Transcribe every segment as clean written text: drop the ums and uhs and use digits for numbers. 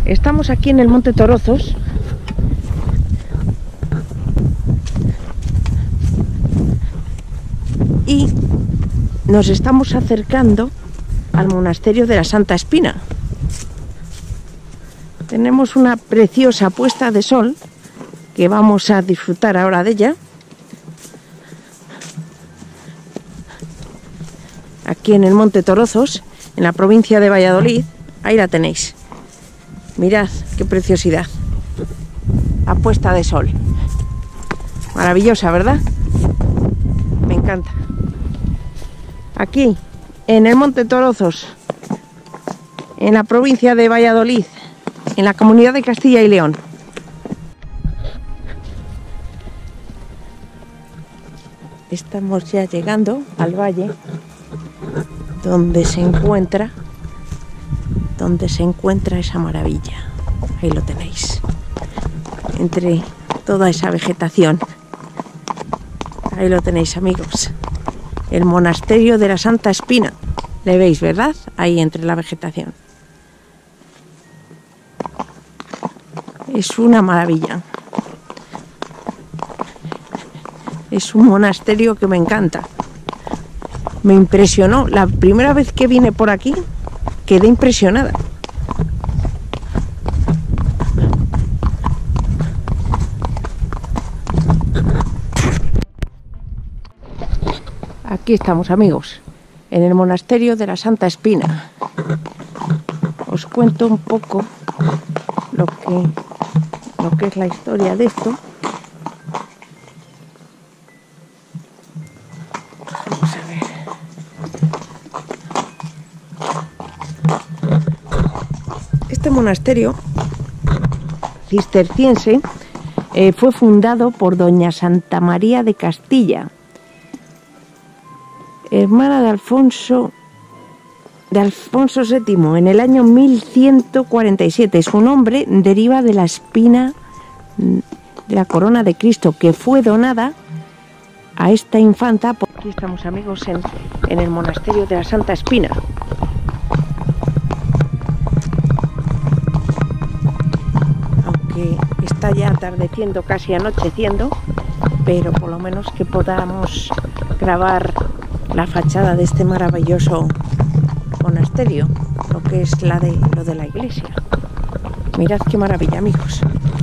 Estamos aquí en el Monte Torozos. Y nos estamos acercando al monasterio de la Santa Espina. Tenemos una preciosa puesta de sol que vamos a disfrutar ahora de ella. Aquí en el Monte Torozos, en la provincia de Valladolid. Ahí la tenéis. Mirad qué preciosidad. La puesta de sol. Maravillosa, ¿verdad? Me encanta. Aquí, en el Monte Torozos, en la provincia de Valladolid, en la comunidad de Castilla y León. Estamos ya llegando al valle donde se encuentra esa maravilla. Ahí lo tenéis, entre toda esa vegetación. Ahí lo tenéis, amigos, el monasterio de la Santa Espina. Le veis, ¿verdad? Ahí entre la vegetación. Es una maravilla. Es un monasterio que me encanta. Me impresionó. La primera vez que vine por aquí, quedé impresionada. Aquí estamos, amigos, en el monasterio de la Santa Espina. Os cuento un poco lo que es la historia de esto. Vamos a ver. Este monasterio cisterciense fue fundado por doña Santa María de Castilla, hermana de Alfonso VII, en el año 1147. Su nombre deriva de la espina de la corona de Cristo, que fue donada a esta infanta. Aquí estamos, amigos, en el monasterio de la Santa Espina. Aunque está ya atardeciendo, casi anocheciendo, pero por lo menos que podamos grabar la fachada de este maravilloso monasterio, lo que es lo de la iglesia. Mirad qué maravilla, amigos.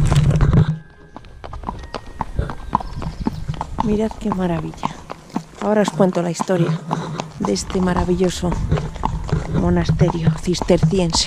Mirad qué maravilla. Ahora os cuento la historia de este maravilloso monasterio cisterciense.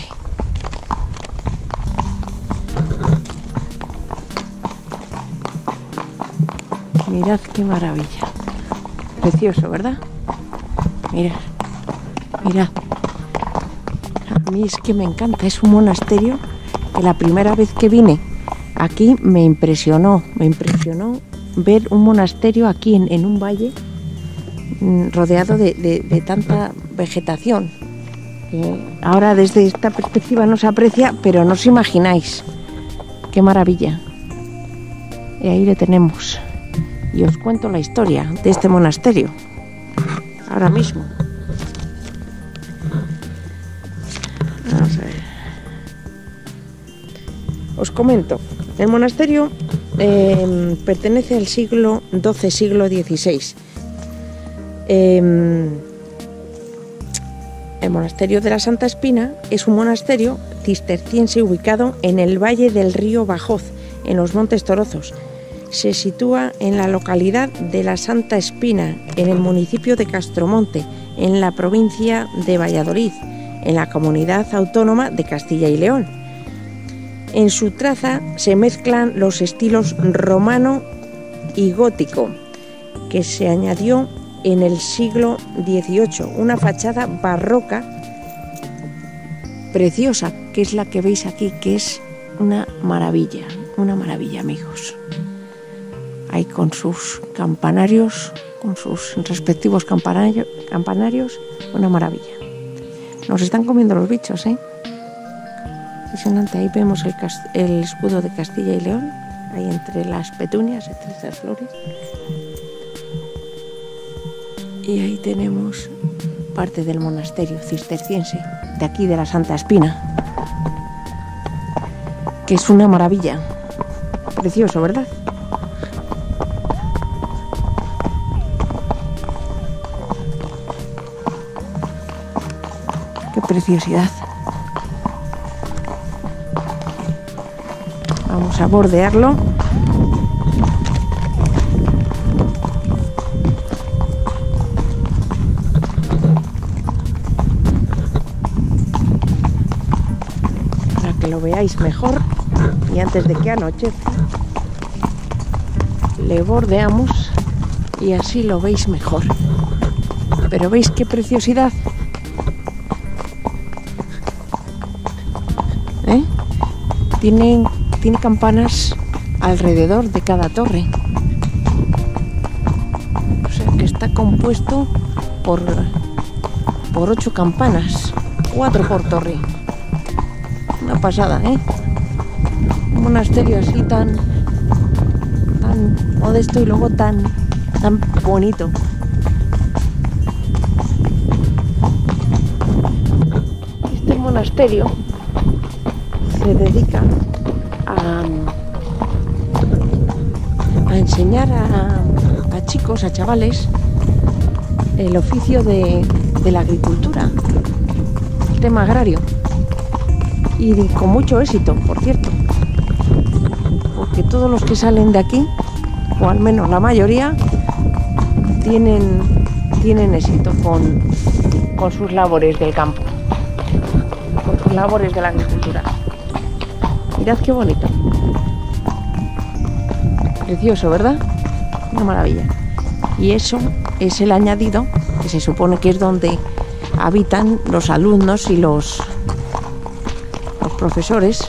Mirad qué maravilla. Precioso, ¿verdad? Mirad, mirad. A mí es que me encanta. Es un monasterio que la primera vez que vine aquí me impresionó ver un monasterio aquí en un valle rodeado de tanta vegetación. Ahora desde esta perspectiva no se aprecia, pero no os imagináis qué maravilla. Y ahí le tenemos. Y os cuento la historia de este monasterio ahora mismo. Vamos a ver. Os comento. El monasterio pertenece al siglo XII, siglo XVI. El monasterio de la Santa Espina es un monasterio cisterciense ubicado en el valle del río Bajoz, en los Montes Torozos. Se sitúa en la localidad de la Santa Espina, en el municipio de Castromonte, en la provincia de Valladolid, en la comunidad autónoma de Castilla y León. En su traza se mezclan los estilos romano y gótico, que se añadió en el siglo XVIII, una fachada barroca preciosa, que es la que veis aquí, que es una maravilla, amigos. Ahí con sus campanarios, con sus respectivos campanarios, una maravilla. Nos están comiendo los bichos, ¿eh? Impresionante. Ahí vemos el escudo de Castilla y León, ahí entre las petunias, entre estas flores. Y ahí tenemos parte del monasterio cisterciense, de aquí de la Santa Espina. que es una maravilla. Precioso, ¿verdad? Qué preciosidad. Vamos a bordearlo. Para que lo veáis mejor y antes de que anochezca, le bordeamos y así lo veis mejor. Pero ¿veis qué preciosidad? Tiene campanas alrededor de cada torre. O sea que está compuesto por 8 campanas, 4 por torre. Una pasada, ¿eh? Un monasterio así tan modesto y luego tan bonito. Este monasterio se dedica a enseñar a chicos, a chavales, el oficio de la agricultura, el tema agrario, y con mucho éxito, por cierto, porque todos los que salen de aquí, o al menos la mayoría, tienen éxito con sus labores del campo, con sus labores de la agricultura. Mirad qué bonito. Precioso, ¿verdad? Una maravilla. Y eso es el añadido, que se supone que es donde habitan los alumnos y los profesores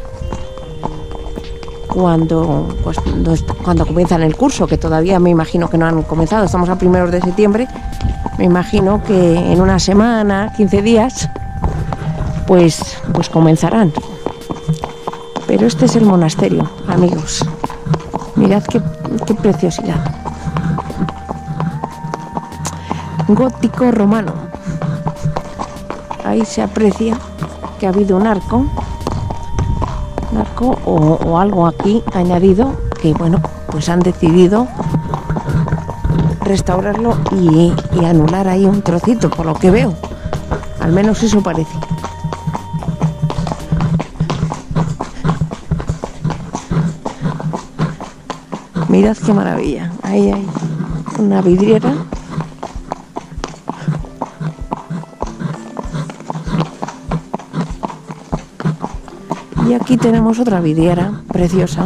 cuando comienzan el curso, que todavía me imagino que no han comenzado. Estamos a 1 de septiembre. Me imagino que en una semana, 15 días, pues comenzarán. Pero este es el monasterio, amigos. Mirad qué preciosidad. Gótico romano. Ahí se aprecia que ha habido un arco o algo aquí añadido, que bueno, pues han decidido restaurarlo y anular ahí un trocito, por lo que veo. Al menos eso parece. Mirad qué maravilla. Ahí hay una vidriera. Y aquí tenemos otra vidriera preciosa.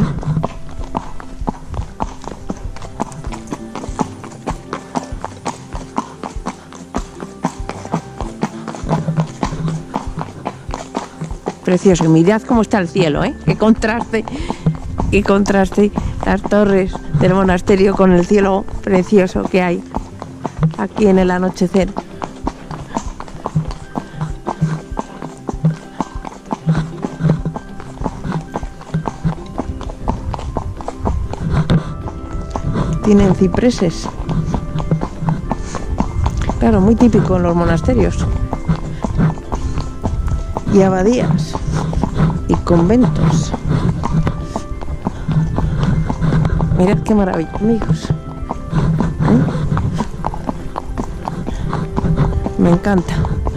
Precioso. Y mirad cómo está el cielo, ¿eh? Qué contraste las torres del monasterio con el cielo precioso que hay aquí en el anochecer. Tienen cipreses. Claro, muy típico en los monasterios. Y abadías. Y conventos. Mirad qué maravilla, amigos. Me encanta.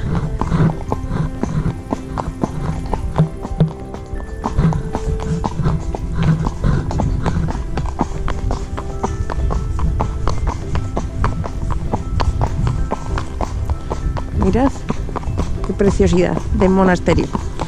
Mirad qué preciosidad de monasterio.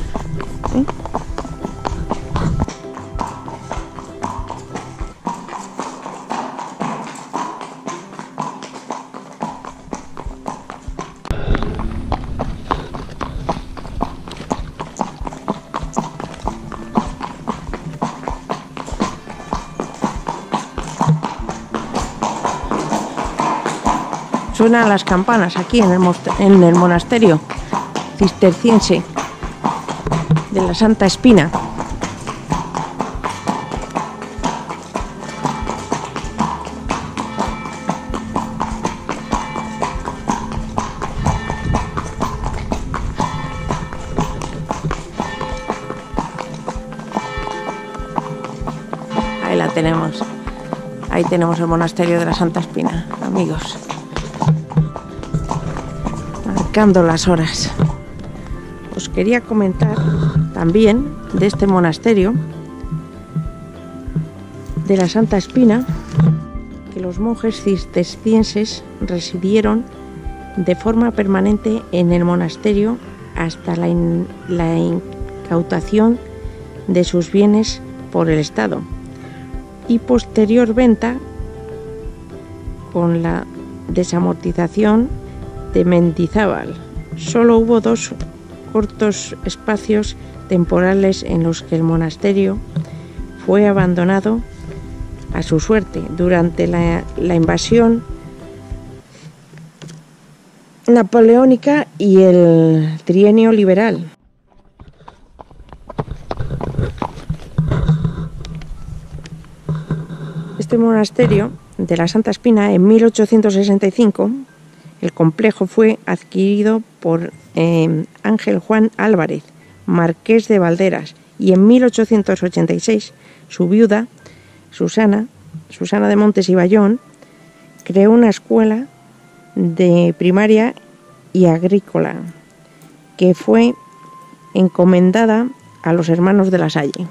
Suenan las campanas aquí en el monasterio cisterciense de la Santa Espina. Ahí la tenemos. Ahí tenemos el monasterio de la Santa Espina, amigos. Marcando las horas. Os quería comentar también de este monasterio de la Santa Espina, que los monjes cistercienses residieron de forma permanente en el monasterio hasta la incautación de sus bienes por el Estado y posterior venta con la desamortización de Mendizábal. Solo hubo 2 cortos espacios temporales en los que el monasterio fue abandonado a su suerte durante la invasión napoleónica y el trienio liberal. Este monasterio de la Santa Espina, en 1865, el complejo fue adquirido por Ángel Juan Álvarez, marqués de Valderas, y en 1886 su viuda, Susana de Montes y Bayón, creó una escuela de primaria y agrícola que fue encomendada a los hermanos de la Salle.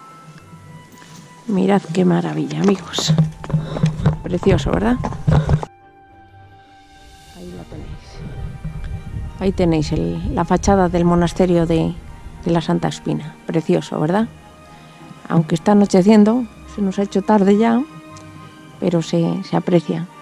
Mirad qué maravilla, amigos. Precioso, ¿verdad? Ahí la tenéis. Ahí tenéis la fachada del monasterio de la Santa Espina. Precioso, ¿verdad? Aunque está anocheciendo, se nos ha hecho tarde ya, pero se aprecia.